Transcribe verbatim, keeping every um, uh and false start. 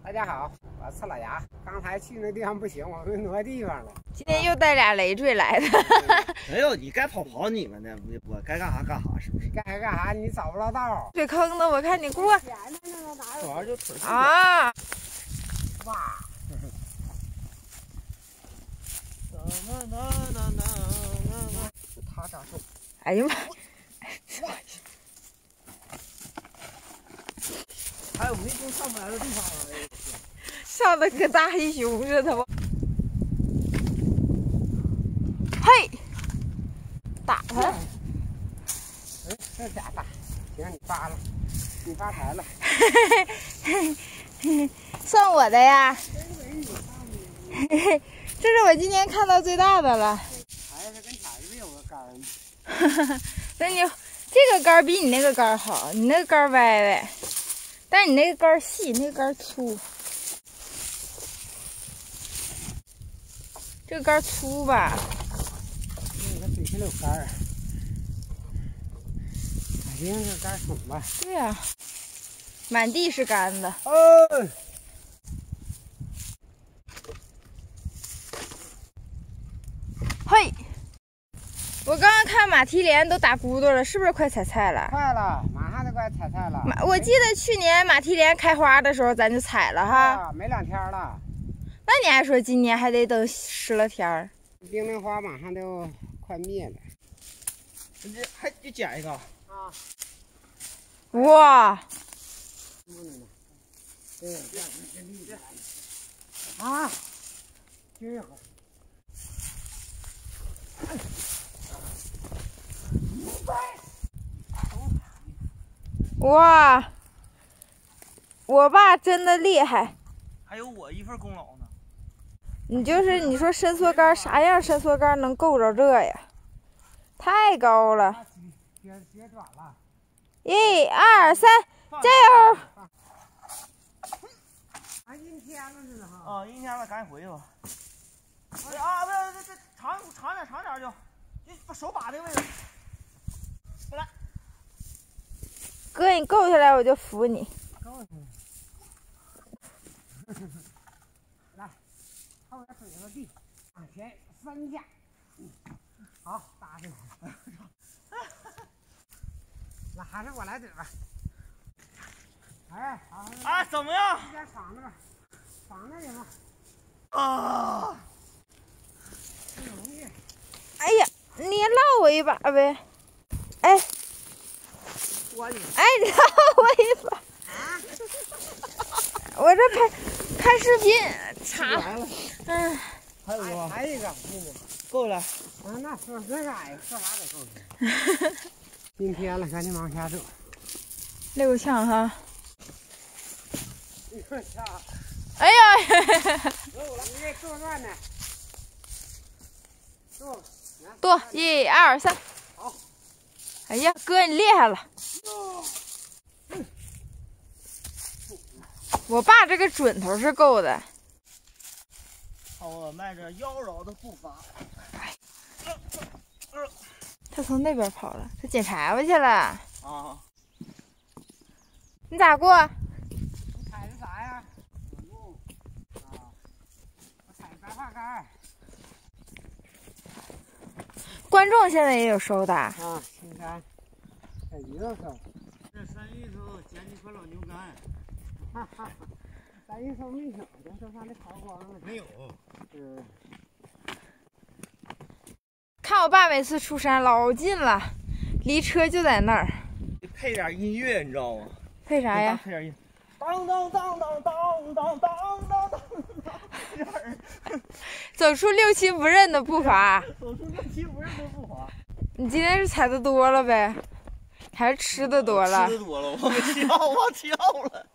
大家好，我是老牙。刚才去那地方不行，我们挪地方了。 今天又带俩累赘来的。 没有，你该跑跑你们的，我该干啥干啥，是不是？ 该干啥你找不着道。 水坑的，我看你过。 主要就腿啊！ 哇！他咋说？ 哎呀妈！ 还有没经上不来的地方啊！ 上的跟大黑熊似的吧？嘿，打他！ 哎，这家大，行，你发了，你发财了。 算我的呀！这是我今年看到最大的了。 还是跟前面有个杆儿。 那你这个杆比你那个杆好，你那个杆歪歪，但是你那个杆细，那个杆粗。这个杆粗吧？ 那个水上有杆儿，肯定是杆筒吧？ 对呀、啊，满地是杆子。 哦。 嘿，我刚刚看马蹄莲都打骨朵了，是不是快采菜了？ 快了，马上就快采菜了。 马，我记得去年马蹄莲开花的时候咱就采了哈。 啊，没两天了。 那你还说今年还得等湿了天儿？ 冰凌花马上就快灭了。 你这还得捡一个啊！ 哇！ 对，啊，这个。 哇！我爸真的厉害。 还有我一份功劳呢。 你就是你说伸缩杆啥样伸缩杆能够着这呀？太高了！ 接接转了。 一二三，加油！ 啊，阴天了似的哈。 啊，阴天了，赶紧回去吧。哎啊，不是，这这长长点，长点就，就把手把这个位置。过来。 哥，你够下来我就扶你。 够下来。来，后边腿着地，往前三下。好，搭上。那还是我来怼吧。哎，好。 啊，怎么样？ 一边绑着吧，绑那行吗？ 啊！ 不容易。 哎呀，你拉我一把呗。哎。 我你。 哎，你拉我一把。 啊！ 我这拍拍视频，查。 来了。 嗯。 还有一个。 还有一个， 够了。 啊，那说那啥呀，说啥得够去。阴天了，赶紧往下走。 六项哈。 你说下。 哎呀！ 够了，你这做转呢？做。 多一二三。 好。 哎呀，哥你厉害了。我爸这个准头是够的。 我迈着妖娆的步伐。 他从那边跑了，他捡柴火去了。 啊！ 你咋过？ 你踩的啥呀？路啊！我踩白桦杆。 观众现在也有收的。 啊，青山，这鱼肉收。 这三一收捡几块老牛肝。 哈哈，三一收没少，这都让它刨光了。 没有。 嗯。 看我爸每次出山老近了，离车就在那儿。 配点音乐，你知道吗？ 配啥呀？ 配点音。当当当当当当当当当。 走出六亲不认的步伐。 走出六亲不认的步伐。 你今天是踩的多了呗，还是吃的多了？ 吃的多了，我没吃药，我忘吃药了。